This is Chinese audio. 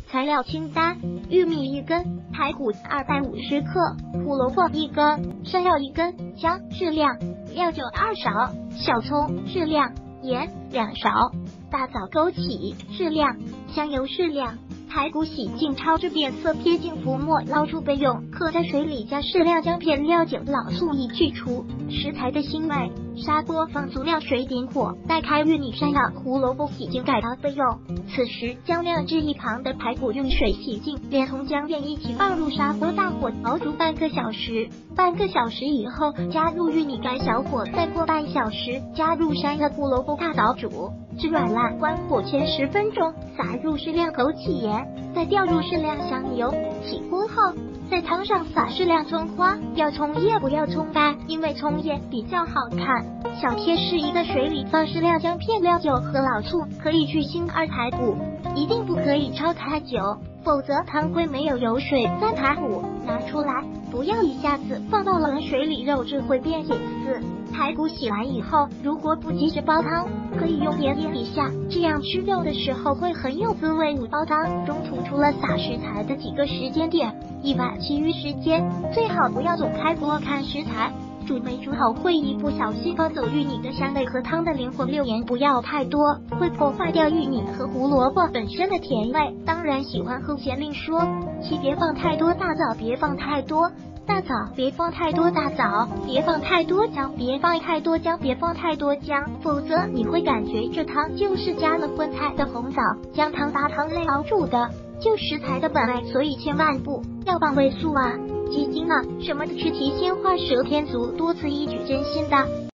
材料清单：玉米1根，排骨250克，胡萝卜1根，山药1根，姜适量，料酒2勺，小葱适量，盐2勺，大枣枸杞适量，香油适量。排骨洗净焯至变色，撇净浮沫，捞出备用。可在水里加适量姜片、料酒、老醋以去除食材的腥味。砂锅放足料水，点火，待开玉米、山药、胡萝卜洗净改刀备用。此时将晾至一旁的排骨用水洗净，连同姜片一起放入砂锅，大火熬煮半个小时。半个小时以后，加入玉米，改小火再过半小时，加入山药、胡萝卜、大枣煮至软烂，关火前10分钟，撒入适量枸杞盐，再调入适量香油。起锅后，在汤上撒适量葱花，要葱叶不要葱干，因为葱叶比较好看。小贴士：一个水里放适量姜片、料酒和老醋，可以去腥。2排骨一定不可以焯太久，否则汤会没有油水。3排骨拿出来，不要一下子放到冷水里，肉质会变紧丝。排骨洗完以后，如果不急着煲汤，可以用盐腌一下，这样吃肉的时候会很有滋味。煲汤中途除了撒食材的几个时间点以外，其余时间最好不要总开锅看食材，煮没煮好会一不小心放走玉米的香味和汤的灵魂。6盐不要太多，会破坏掉玉米和胡萝卜本身的甜味。当然喜欢喝咸另说。7别放太多大枣，别放太多大枣，别放太多大枣，别放太多姜，别放太多姜，别放太多姜，否则你会感觉这汤就是加了荤菜的红枣姜汤搭汤类熬煮的，就食材的本味，所以千万不要放味素啊、鸡精啊什么的，吃提鲜花蛇添足，多此一举，真心的。